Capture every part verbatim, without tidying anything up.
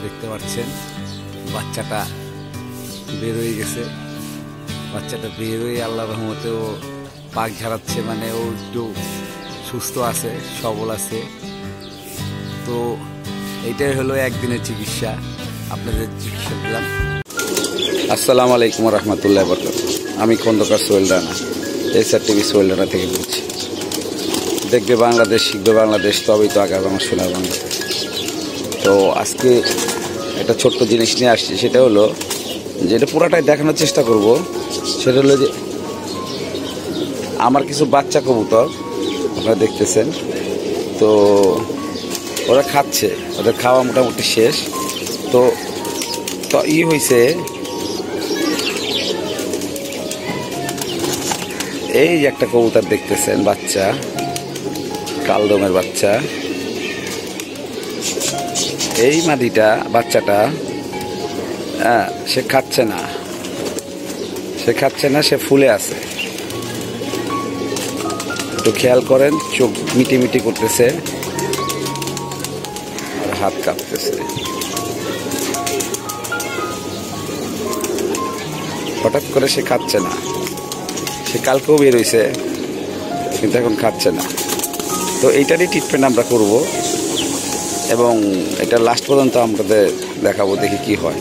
দেখতে পাচ্ছেন বাচ্চাটা বের হয়ে গেছে। বাচ্চাটা বের হয়ে আল্লাহর রহমতে ও পাক ঝাড়াচ্ছে, মানে ও একটু সুস্থ আছে, সবল আছে। তো এইটাই হলো একদিনের চিকিৎসা, আপনাদের চিকিৎসা দিলাম। আসসালামু আলাইকুম রহমতুল্লাহ বরকাতুহু। আমি খন্দকার সোহেল রানা, এসআর টিভি সোহেল রানা থেকে বলছি। দেখবে বাংলাদেশ, শিখবে বাংলাদেশ, তবেই তো আগামী আমার সোনার বাংলাদেশ। তো আজকে একটা ছোট্ট জিনিস নিয়ে আসছি, সেটা হলো যেটা পুরাটাই দেখানোর চেষ্টা করব। সেটা হলো যে আমার কিছু বাচ্চা কবুতর আপনারা দেখতেছেন, তো ওরা খাচ্ছে, ওদের খাওয়া মোটামুটি শেষ। তো তো ই হয়েছে, এই যে একটা কবুতর দেখতেছেন বাচ্চা, কালদমের বাচ্চা। এই মাদিটা বাচ্চাটা হ্যাঁ সে খাচ্ছে না, সে খাচ্ছে না, সে ফুলে আছে। একটু খেয়াল করেন, চোখ মিটি মিটি করতেছে আর হাত কাঁপতেছে। হঠাৎ করে সে খাচ্ছে না, সে কালকেও বের হয়েছে কিন্তু এখন খাচ্ছে না। তো এইটারই ট্রিটমেন্ট আমরা করব এবং এটা লাস্ট পর্যন্ত আমাদের দেখাবো, দেখি কি হয়।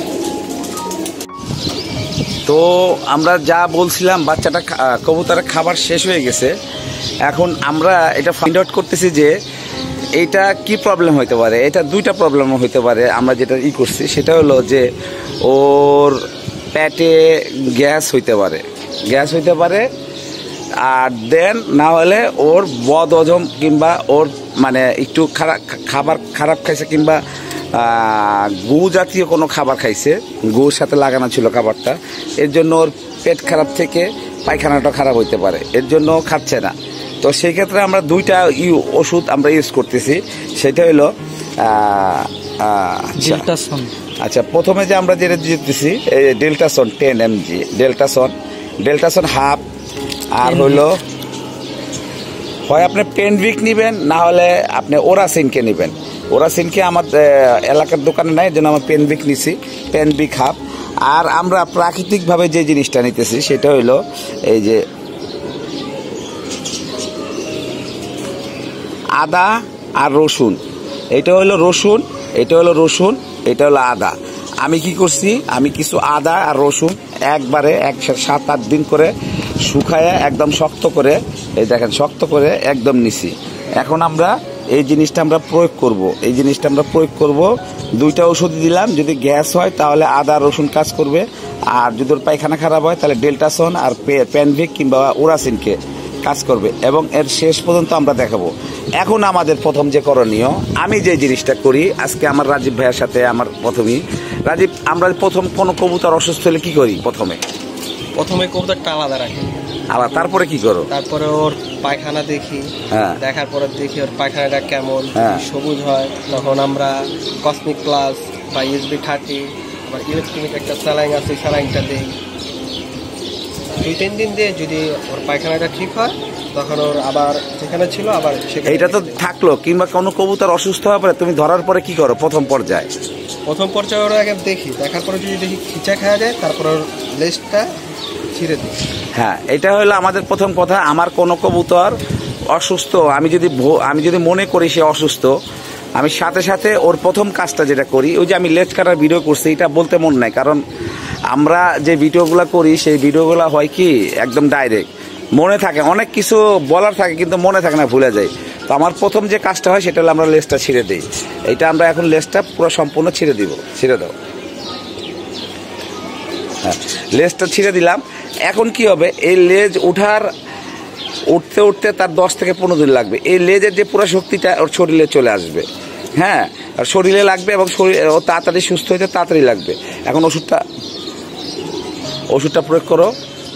তো আমরা যা বলছিলাম, বাচ্চাটা কবুতরের খাবার শেষ হয়ে গেছে। এখন আমরা এটা ফাইন্ড আউট করতেছি যে এইটা কি প্রবলেম হইতে পারে। এটা দুইটা প্রবলেম হইতে পারে। আমরা যেটা ই করছি সেটা হলো যে ওর পেটে গ্যাস হইতে পারে, গ্যাস হইতে পারে আর দেন না হলে ওর বদ হজম কিংবা ওর মানে একটু খারাপ খাবার খারাপ খাইছে, কিংবা গু জাতীয় কোনো খাবার খাইছে, গুর সাথে লাগানো ছিল খাবারটা, এর জন্য ওর পেট খারাপ থেকে পায়খানাটা খারাপ হইতে পারে, এর জন্য খাচ্ছে না। তো সেই ক্ষেত্রে আমরা দুইটা ইউ ওষুধ আমরা ইউজ করতেছি। সেটা হলো ডেল্টাসন। আচ্ছা, প্রথমে যে আমরা যেটা দিতেছি Deltason ten MG, Deltason Deltason half, আর হইলো হয় আপনি পেনভিক নেবেন, না হলে আপনি ওরাসিনকে নেবেন। ওরাসিনকে আমার এলাকার দোকানে নাই, এর জন্য আমার পেনভিক নিছি, পেনভিক হাফ। আর আমরা প্রাকৃতিকভাবে যে জিনিসটা নিতেছি সেটা হইলো এই যে আদা আর রসুন। এটা হলো রসুন, এটা হলো রসুন, এটা হলো আদা। আমি কি করছি, আমি কিছু আদা আর রসুন একবারে একসাথে সাত আট দিন করে শুকায় একদম শক্ত করে, এই দেখেন শক্ত করে একদম নিছি। এখন আমরা এই জিনিসটা আমরা প্রয়োগ করব, এই জিনিসটা আমরা প্রয়োগ করব। দুইটা ওষুধ দিলাম, যদি গ্যাস হয় তাহলে আদা রসুন কাজ করবে, আর যদি ওর পায়খানা খারাপ হয় তাহলে ডেল্টাসন আর পেনভিক কিংবা ওরাসিনকে কাজ করবে, এবং এর শেষ পর্যন্ত আমরা দেখাবো। এখন আমাদের প্রথম যে করণীয়, আমি যে জিনিসটা করি আজকে আমার রাজীব ভাইয়ের সাথে, আমার প্রথমেই রাজীব, আমরা প্রথম কোনো কবুতর অসুস্থ হলে কি করি? প্রথমে প্রথমে কবুতরটা আলাদা রাখি, আবার তারপরে কি করো? তারপরে ওর পায়খানা দেখি, হ্যাঁ দেখার পরে দেখি ওর পায়খানাটা কেমন, হ্যাঁ সবুজ হয় তখন আমরা কসমিক প্লাস বা ইউএসবি থার্টি, আবার ইলেকট্রনিক একটা স্যালাইন আছে, স্যালাইনটা দিই। দুই তিন দিন দিয়ে যদি ওর পায়খানাটা ঠিক হয় তখন ওর আবার যেখানে ছিল আবার সেখানে। এইটা তো থাকলো, কিংবা কোনো কবুতর অসুস্থ হওয়ার পরে তুমি ধরার পরে কি করো? প্রথম পর্যায়ে প্রথম পর্যায়ে ওরা আগে দেখি, দেখার পরে যদি দেখি খিচা খাওয়া যায় তারপর ওর লেজটা ছিঁড়ে দিই। হ্যাঁ, এটা হলো আমাদের প্রথম কথা। আমার কোনো কবুতর অসুস্থ, আমি যদি আমি যদি মনে করি সে অসুস্থ, আমি সাথে সাথে ওর প্রথম কাজটা যেটা করি, ওই যে আমি লেজ কাটার ভিডিও করছি, এটা বলতে মন নাই, কারণ আমরা যে ভিডিওগুলো করি সেই ভিডিওগুলো হয় কি একদম ডাইরেক্ট মনে থাকে, অনেক কিছু বলার থাকে কিন্তু মনে থাকে না, ভুলে যায়। তো আমার প্রথম যে কাজটা হয় সেটা হলো আমরা লেজটা ছিঁড়ে দিই। এটা আমরা এখন লেজটা পুরো সম্পূর্ণ ছিঁড়ে দিব, ছিঁড়ে দাও। হ্যাঁ, লেজটা ছিঁড়ে দিলাম। এখন কি হবে, এই লেজ উঠার উঠতে উঠতে তার দশ থেকে পনেরো দিন লাগবে। এই লেজের যে পুরো শক্তিটা ওর শরীরে চলে আসবে, হ্যাঁ, আর শরীরে লাগবে এবং শরীর ও তাড়াতাড়ি সুস্থ হইতে তাড়াতাড়ি লাগবে। এখন ওষুধটা ওষুধটা প্রয়োগ করো।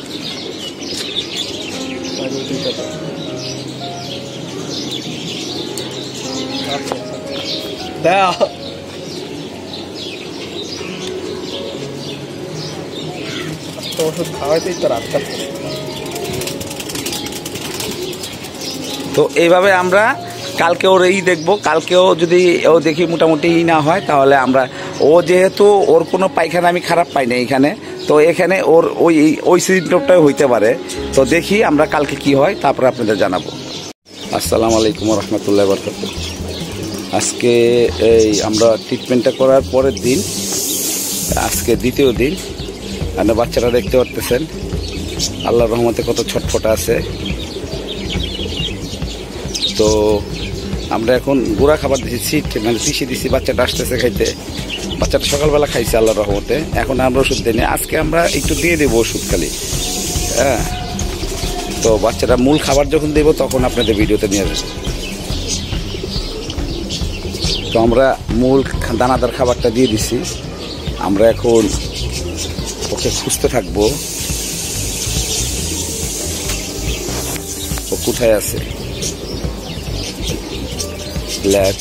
ওষুধ খাওয়াইতেই তো রাতটা। তো এইভাবে আমরা কালকে ওর এই দেখবো, কালকেও যদি ও দেখি মোটামুটি ই না হয় তাহলে আমরা, ও যেহেতু ওর কোনো পায়খানা আমি খারাপ পাই না এখানে, তো এখানে ওর ওই ওই সিমটমটাই হইতে পারে। তো দেখি আমরা কালকে কি হয়, তারপরে আপনাদের জানাবো। আসসালামু আলাইকুম রহমতুল্লাহ বরকাতুহ। আজকে এই আমরা ট্রিটমেন্টটা করার পরের দিন, আজকে দ্বিতীয় দিন। আর বাচ্চারা দেখতে পারতেছেন আল্লাহর রহমতে কত ছটফটা আছে। তো আমরা এখন গুঁড়া খাবার দিচ্ছি, মানে পিষে দিচ্ছি, বাচ্চাটা আসতেছে খাইতে। বাচ্চাটা সকালবেলা খাইছে আল্লাহর রহমতে, এখন আমরা ওষুধ দিই না, আজকে আমরা একটু দিয়ে দেবো ওষুধ খালি। হ্যাঁ, তো বাচ্চাটা মূল খাবার যখন দেবো তখন আপনাদের ভিডিওতে নিয়ে আসবো। তো আমরা মূল দানাদার খাবারটা দিয়ে দিছি, আমরা এখন ওকে খুঁজতে থাকবো ও কোথায় আছে। ল্যাচ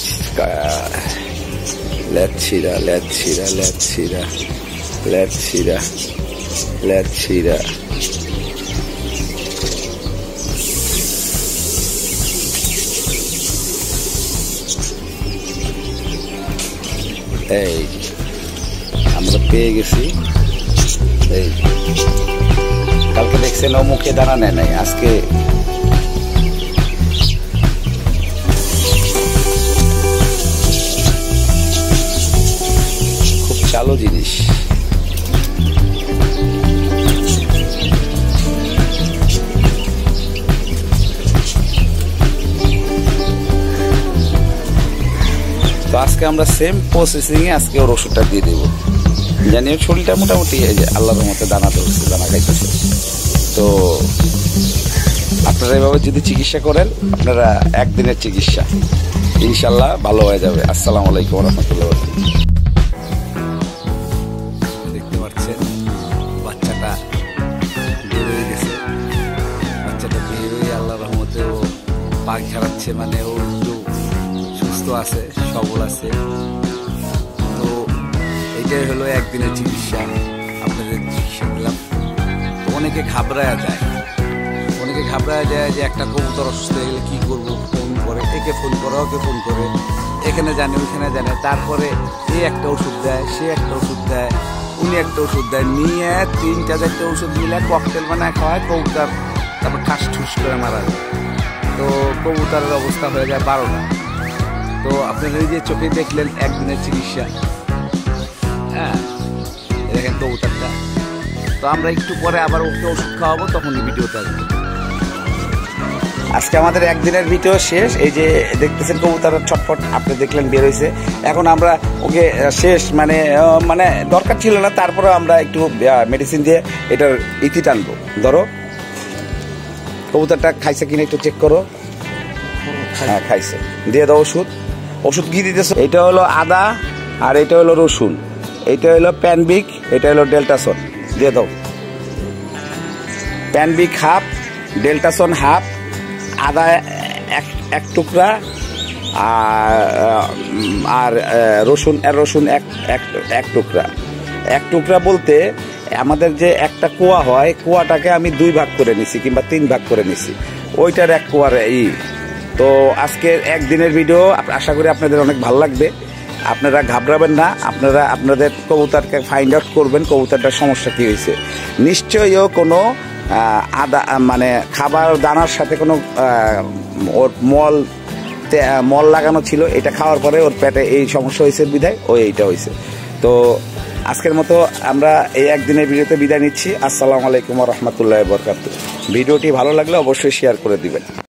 ল্যাচ ছিঁড়া ল্যাচ ছিঁড়া ল্যাচ ছিঁড়া ল্যাচ ছিঁড়া ল্যাচ ছিঁড়া এই আমরা পেয়ে গেছি। এই কালকে দেখছেন ও মুখে দানা নেয় নাই, আজকে খুব চালু জিনিস। তো আজকে আমরা সেম প্রসেসিং এ আজকে ওর ওষুধটা দিয়ে দেবো, জানি ওর শরীরটা মোটামুটি এই যে আল্লাহর মতো দানা ধরছে, দানা খাইতেছে। তো আপনারা এভাবে যদি চিকিৎসা করেন, আপনারা একদিনের চিকিৎসা ইনশাল্লাহ ভালো হয়ে যাবে। আসসালামু আলাইকুম রহমতুল্লাহ। দেখতে পাচ্ছেন বাচ্চাটা বের হয়ে গেছে, বাচ্চাটা বের হয়ে আল্লাহর রহমতে ও পাক ঝাড়াচ্ছে, মানে ও একটু সুস্থ আছে, সবল আছে। তো এটাই হলো একদিনের চিকিৎসা, আপনাদের চিকিৎসা দিলাম। তো অনেকে ঘাবড়ায়া যায়, অনেকে ঘাবড়ায়া যায় যে একটা কবুতর অসুস্থ হয়ে গেলে কী করবো, ফোন করে, একে ফোন করে, ওকে ফোন করে, এখানে জানে ওইখানে জানে, তারপরে এ একটা ওষুধ দেয়, সে একটা ওষুধ দেয়, উনি একটা ওষুধ দেয়, নিয়ে তিনটা চারটে ওষুধ মিলে ককটেল বানায় খাওয়ায় কবুতর, তারপর ঠাস ঠুস করে মারা যায়। তো কবুতরের অবস্থা হয়ে যায় বারোটা। তো আপনারা এই যে চোখে দেখলেন একদিনের চিকিৎসা, হ্যাঁ দেখেন কবুতরটা। তো আমরা একটু পরে আবার ওকে ওষুধ খাওয়াবো, তখন ভিডিওতে আসবো। আজকে আমাদের একদিনের ভিডিও শেষ। এই যে দেখতেছেন কবুতরের ছটফট আপনি দেখলেন বের হয়েছে। এখন আমরা ওকে শেষ, মানে মানে দরকার ছিল না, তারপরে আমরা একটু মেডিসিন দিয়ে এটার ইতি টানবো। ধরো কবুতরটা খাইছে কিনা একটু চেক করো। হ্যাঁ খাইছে, দিয়ে দাও ওষুধ। ওষুধ কি দিতেছো? এটা হলো আদা, আর এটা হলো রসুন, এটা হলো প্যানবিক, এটা হলো ডেল্টাসন। দিয়ে দাও। প্যানবিক হাফ, ডেল্টাসন হাফ, আদা এক এক টুকরা, আর আর রসুন রসুন এক এক টুকরা। এক টুকরা বলতে আমাদের যে একটা কোয়া হয়, কোয়াটাকে আমি দুই ভাগ করে নিছি কিংবা তিন ভাগ করে নিছি, ওইটার এক কোয়ার ই। তো আজকের একদিনের ভিডিও আশা করি আপনাদের অনেক ভালো লাগবে। আপনারা ঘাবড়াবেন না, আপনারা আপনাদের কবুতরকে ফাইন্ড আউট করবেন কবুতরটার সমস্যা কী হয়েছে। নিশ্চয়ই ও কোনো আদা মানে খাবার দানার সাথে কোনো ওর মল মল লাগানো ছিল, এটা খাওয়ার পরে ওর পেটে এই সমস্যা হয়েছে বিধায় ও এইটা হয়েছে। তো আজকের মতো আমরা এই একদিনের ভিডিওতে বিদায় নিচ্ছি। আসসালামু আলাইকুম রহমতুল্লাহ বরকাতুহ। ভিডিওটি ভালো লাগলে অবশ্যই শেয়ার করে দিবেন।